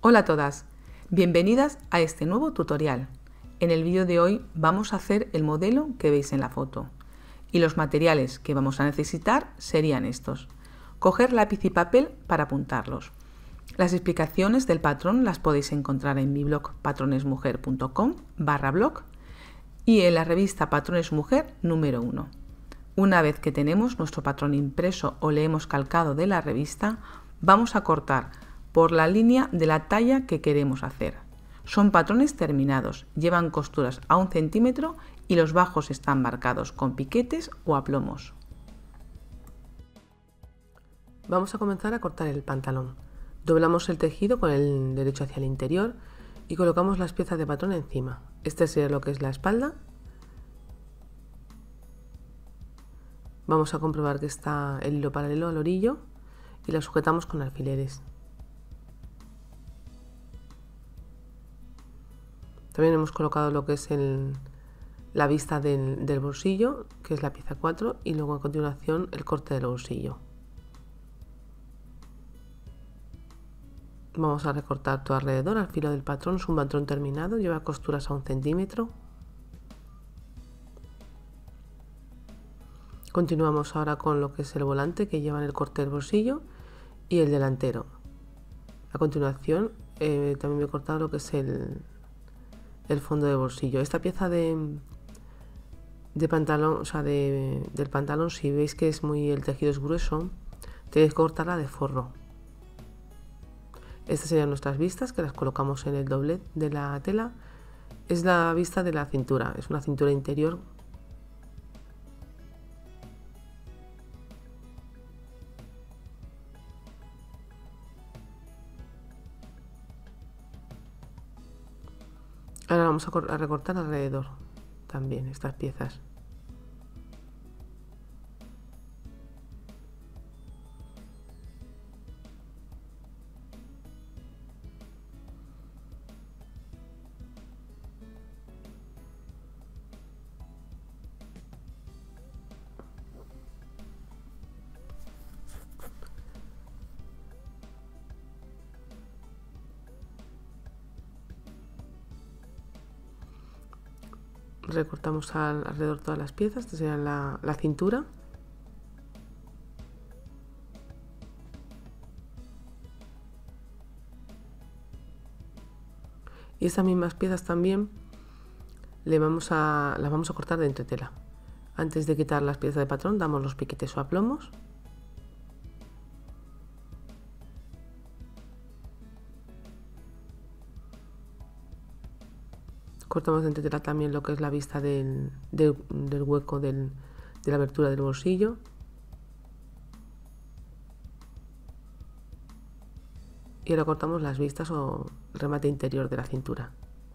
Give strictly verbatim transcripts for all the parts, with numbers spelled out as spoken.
Hola a todas, bienvenidas a este nuevo tutorial. En el vídeo de hoy vamos a hacer el modelo que veis en la foto y los materiales que vamos a necesitar serían estos. Coger lápiz y papel para apuntarlos. Las explicaciones del patrón las podéis encontrar en mi blog patronesmujer punto com barra blog y en la revista Patrones Mujer número uno. Una vez que tenemos nuestro patrón impreso o le hemos calcado de la revista, vamos a cortar por la línea de la talla que queremos hacer. Son patrones terminados, llevan costuras a un centímetro y los bajos están marcados con piquetes o aplomos. Vamos a comenzar a cortar el pantalón. Doblamos el tejido con el derecho hacia el interior y colocamos las piezas de patrón encima. Este sería lo que es la espalda. Vamos a comprobar que está el hilo paralelo al orillo y la sujetamos con alfileres. También hemos colocado lo que es el, la vista del, del bolsillo, que es la pieza cuatro, y luego a continuación el corte del bolsillo. Vamos a recortar todo alrededor al filo del patrón. Es un patrón terminado, lleva costuras a un centímetro. Continuamos ahora con lo que es el volante, que lleva el corte del bolsillo, y el delantero. A continuación eh, también me he cortado lo que es el el fondo de bolsillo. Esta pieza de, de pantalón, o sea, de, del pantalón, si veis que es muy, el tejido es grueso, tenéis que cortarla de forro. Estas serían nuestras vistas, que las colocamos en el doblez de la tela. Es la vista de la cintura, es una cintura interior. Ahora vamos a recortar alrededor también estas piezas. Recortamos al, alrededor todas las piezas. Esta sería la, la cintura. Y estas mismas piezas también le vamos a, las vamos a cortar de entretela. Antes de quitar las piezas de patrón, damos los piquetes o aplomos. Cortamos de entretela también lo que es la vista del, del, del hueco del, de la abertura del bolsillo. Y ahora cortamos las vistas o el remate interior de la cintura.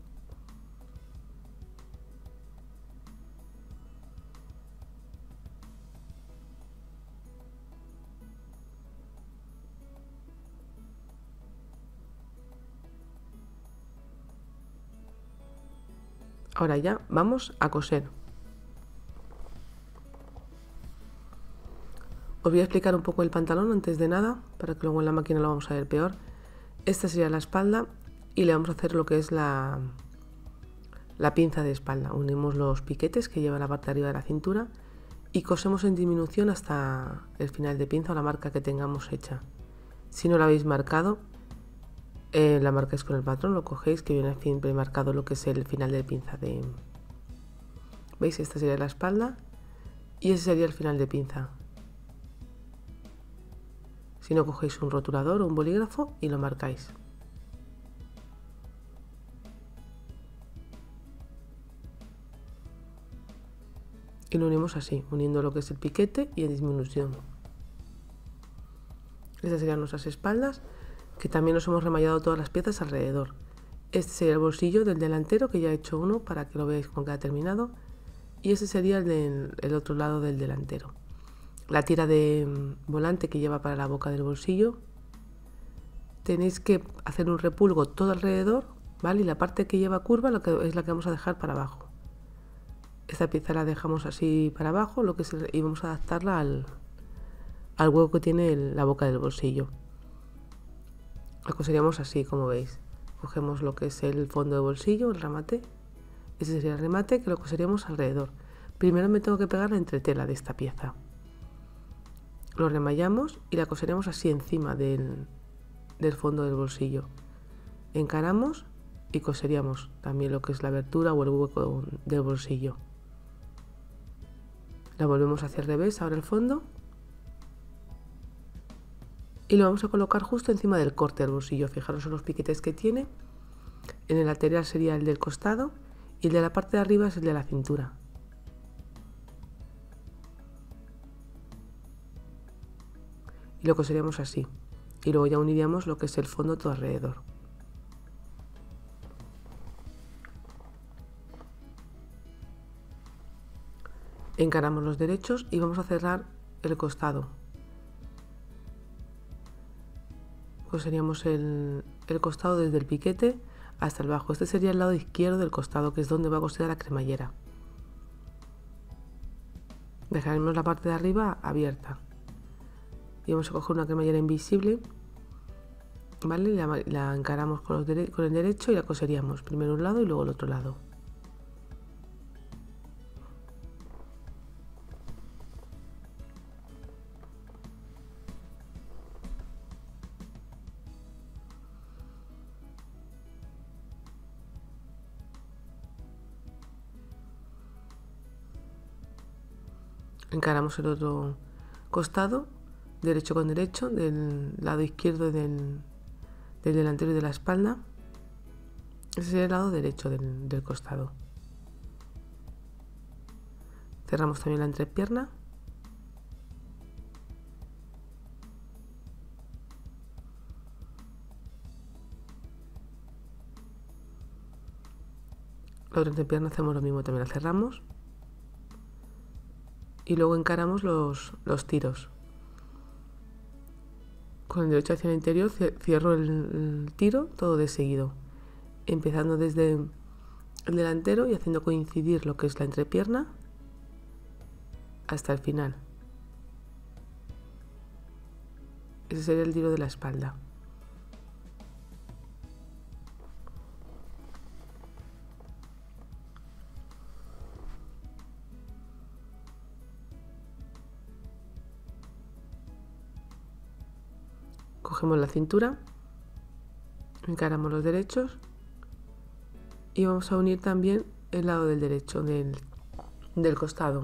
Ahora ya vamos a coser. Os voy a explicar un poco el pantalón antes de nada, para que luego en la máquina lo vamos a ver peor. Esta sería la espalda y le vamos a hacer lo que es la, la pinza de espalda. Unimos los piquetes que lleva la parte de arriba de la cintura y cosemos en disminución hasta el final de pinza o la marca que tengamos hecha. Si no la habéis marcado, Eh, la marcáis con el patrón, lo cogéis, que viene siempre marcado lo que es el final de pinza de... ¿Veis? Esta sería la espalda y ese sería el final de pinza. Si no, cogéis un rotulador o un bolígrafo y lo marcáis. Y lo unimos así, uniendo lo que es el piquete y en disminución. Estas serían nuestras espaldas, que también nos hemos remallado todas las piezas alrededor. Este sería el bolsillo del delantero, que ya he hecho uno para que lo veáis con que ha terminado, y este sería el del el otro lado del delantero. La tira de volante que lleva para la boca del bolsillo, tenéis que hacer un repulgo todo alrededor, ¿vale? Y la parte que lleva curva lo que es la que vamos a dejar para abajo. Esta pieza la dejamos así para abajo, lo que es el, y vamos a adaptarla al, al hueco que tiene el, la boca del bolsillo. La coseríamos así, como veis. Cogemos lo que es el fondo de bolsillo, el remate. Ese sería el remate que lo coseríamos alrededor. Primero me tengo que pegar la entretela de esta pieza. Lo remallamos y la coseremos así encima del, del fondo del bolsillo. Encaramos y coseríamos también lo que es la abertura o el hueco del bolsillo. La volvemos hacia el revés, ahora el fondo. Y lo vamos a colocar justo encima del corte del bolsillo. Fijaros en los piquetes que tiene. En el lateral sería el del costado y el de la parte de arriba es el de la cintura. Y lo coseríamos así. Y luego ya uniríamos lo que es el fondo todo alrededor. Encaramos los derechos y vamos a cerrar el costado. Coseríamos el, el costado desde el piquete hasta el bajo. Este sería el lado izquierdo del costado, que es donde va a coser la cremallera. Dejaremos la parte de arriba abierta. Y vamos a coger una cremallera invisible, ¿vale? La, la encaramos con, los dere con el derecho y la coseríamos primero un lado y luego el otro lado. Encaramos el otro costado, derecho con derecho, del lado izquierdo del, del delantero y de la espalda. Ese sería el lado derecho del, del costado. Cerramos también la entrepierna. La otra entrepierna hacemos lo mismo, también la cerramos. Y luego encaramos los, los tiros. Con el derecho hacia el interior cierro el, el tiro todo de seguido, empezando desde el delantero y haciendo coincidir lo que es la entrepierna hasta el final. Ese sería el tiro de la espalda. Cogemos la cintura, encaramos los derechos y vamos a unir también el lado del derecho del, del costado.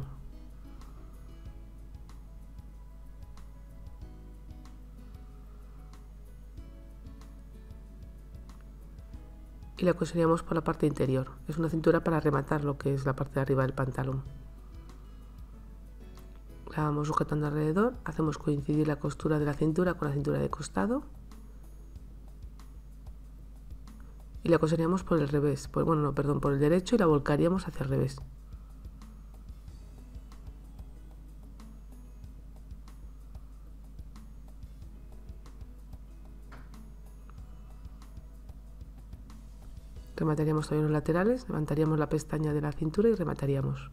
Y la coseríamos por la parte interior. Es una cintura para rematar lo que es la parte de arriba del pantalón. La vamos sujetando alrededor, hacemos coincidir la costura de la cintura con la cintura de costado y la coseríamos por el revés, por, bueno, no, perdón, por el derecho y la volcaríamos hacia el revés. Remataríamos también los laterales, levantaríamos la pestaña de la cintura y remataríamos.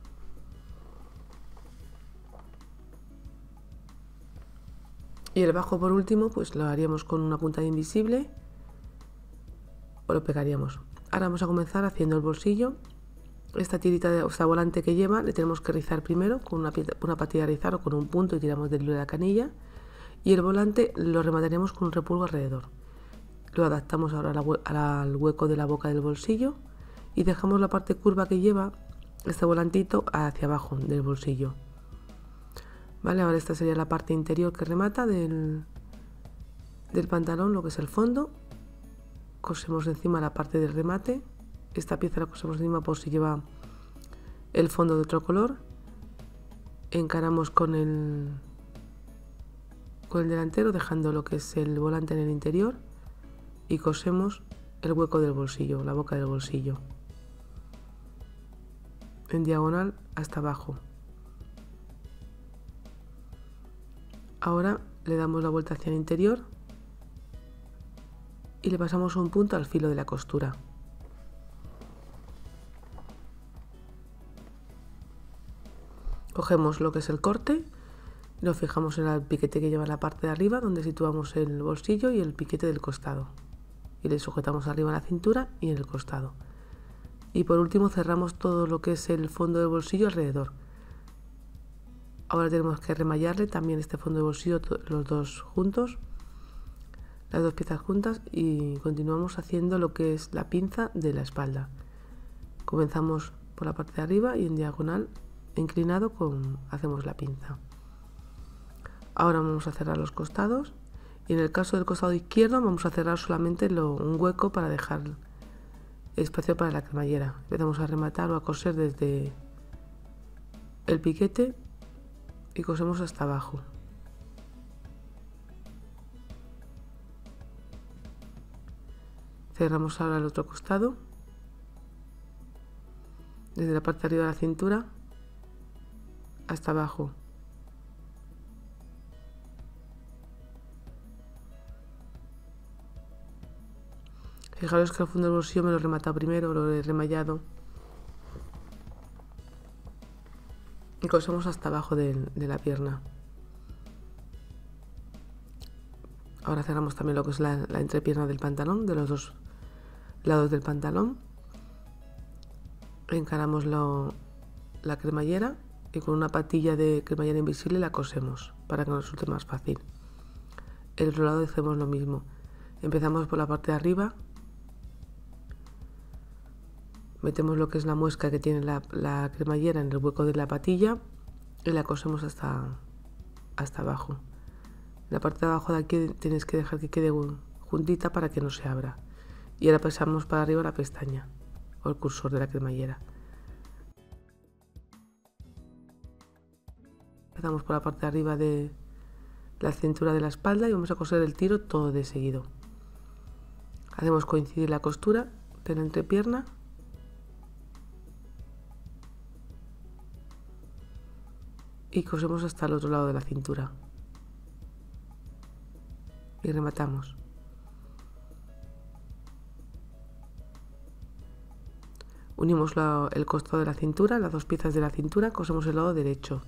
Y el bajo por último pues lo haríamos con una punta de invisible o lo pegaríamos. Ahora vamos a comenzar haciendo el bolsillo. Esta tirita de esta volante que lleva le tenemos que rizar primero con una, una patilla de rizar o con un punto y tiramos del hilo de la canilla. Y el volante lo remataríamos con un repulgo alrededor. Lo adaptamos ahora al hueco de la boca del bolsillo y dejamos la parte curva que lleva este volantito hacia abajo del bolsillo. Vale, ahora esta sería la parte interior que remata del, del pantalón, lo que es el fondo. Cosemos encima la parte del remate. Esta pieza la cosemos encima por si lleva el fondo de otro color. Encaramos con el, con el delantero dejando lo que es el volante en el interior y cosemos el hueco del bolsillo, la boca del bolsillo, en diagonal hasta abajo. Ahora le damos la vuelta hacia el interior y le pasamos un punto al filo de la costura. Cogemos lo que es el corte Nos fijamos en el piquete que lleva en la parte de arriba, donde situamos el bolsillo y el piquete del costado. Y le sujetamos arriba en la cintura y en el costado. Y por último cerramos todo lo que es el fondo del bolsillo alrededor. Ahora tenemos que remallarle también este fondo de bolsillo, los dos juntos, las dos piezas juntas, y continuamos haciendo lo que es la pinza de la espalda. Comenzamos por la parte de arriba y en diagonal, inclinado, con, hacemos la pinza. Ahora vamos a cerrar los costados y en el caso del costado izquierdo vamos a cerrar solamente lo, un hueco para dejar espacio para la cremallera. Empezamos a rematar o a coser desde el piquete y cosemos hasta abajo. Cerramos ahora el otro costado desde la parte de arriba de la cintura hasta abajo. Fijaros que el fondo del bolsillo me lo he rematado primero, lo he remallado. Y cosemos hasta abajo de, de la pierna. Ahora cerramos también lo que es la, la entrepierna del pantalón, de los dos lados del pantalón. Encaramos lo, la cremallera y con una patilla de cremallera invisible la cosemos para que nos resulte más fácil. El otro lado hacemos lo mismo. Empezamos por la parte de arriba. Metemos lo que es la muesca que tiene la, la cremallera en el hueco de la patilla y la cosemos hasta, hasta abajo. La parte de abajo de aquí tienes que dejar que quede juntita para que no se abra. Y ahora pasamos para arriba la pestaña o el cursor de la cremallera. Empezamos por la parte de arriba de la cintura de la espalda y vamos a coser el tiro todo de seguido. Hacemos coincidir la costura de la entrepierna y cosemos hasta el otro lado de la cintura y rematamos. Unimos la, el costado de la cintura, las dos piezas de la cintura, cosemos el lado derecho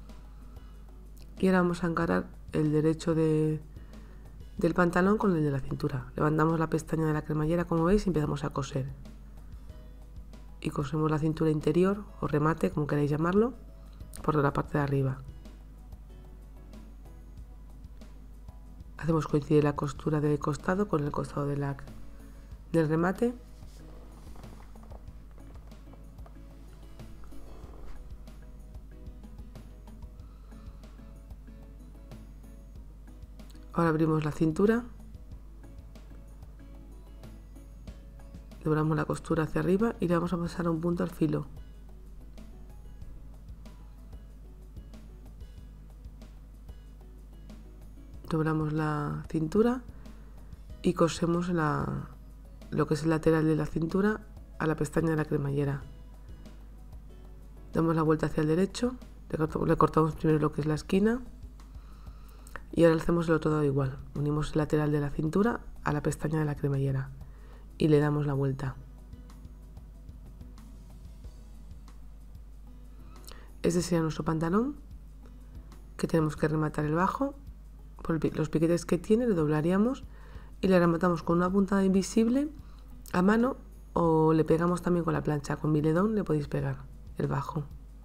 y ahora vamos a encarar el derecho de, del pantalón con el de la cintura. Levantamos la pestaña de la cremallera, como veis, y empezamos a coser y cosemos la cintura interior o remate, como queráis llamarlo, por la parte de arriba. Hacemos coincidir la costura del costado con el costado de la, del remate. Ahora abrimos la cintura, doblamos la costura hacia arriba y le vamos a pasar un punto al filo. Doblamos la cintura y cosemos la, lo que es el lateral de la cintura a la pestaña de la cremallera. Damos la vuelta hacia el derecho, le cortamos, le cortamos primero lo que es la esquina y ahora hacemos el otro lado igual. Unimos el lateral de la cintura a la pestaña de la cremallera y le damos la vuelta. Este sería nuestro pantalón, que tenemos que rematar el bajo. Por los piquetes que tiene le doblaríamos y le rematamos con una puntada invisible a mano o le pegamos también con la plancha. Con biledón le podéis pegar el bajo.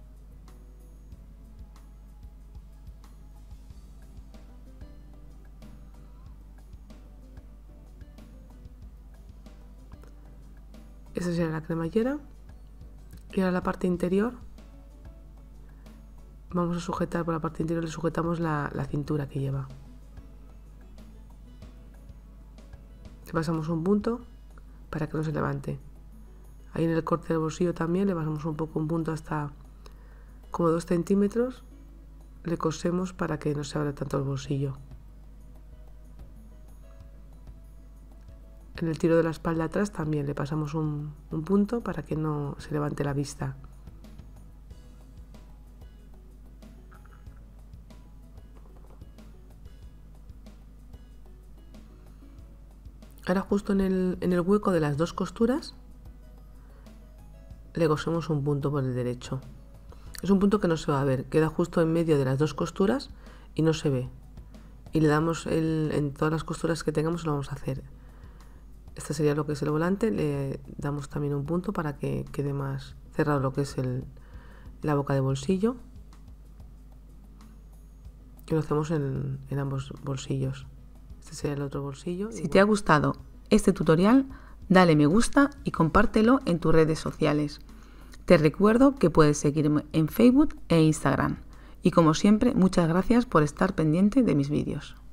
Esa sería la cremallera y ahora la parte interior. Vamos a sujetar por la parte interior, le sujetamos la, la cintura que lleva. Le pasamos un punto para que no se levante. Ahí en el corte del bolsillo también le pasamos un poco un punto hasta como dos centímetros. Le cosemos para que no se abra tanto el bolsillo. En el tiro de la espalda atrás también le pasamos un, un punto para que no se levante la vista. Ahora justo en el, en el hueco de las dos costuras le cosemos un punto por el derecho. Es un punto que no se va a ver, queda justo en medio de las dos costuras y no se ve. Y le damos el, en todas las costuras que tengamos lo vamos a hacer. Este sería lo que es el volante. Le damos también un punto para que quede más cerrado lo que es el, la boca de bolsillo. Y lo hacemos en, en ambos bolsillos. Este sería el otro bolsillo. Si te ha gustado este tutorial, dale me gusta y compártelo en tus redes sociales. Te recuerdo que puedes seguirme en Facebook e Instagram. Y como siempre, muchas gracias por estar pendiente de mis vídeos.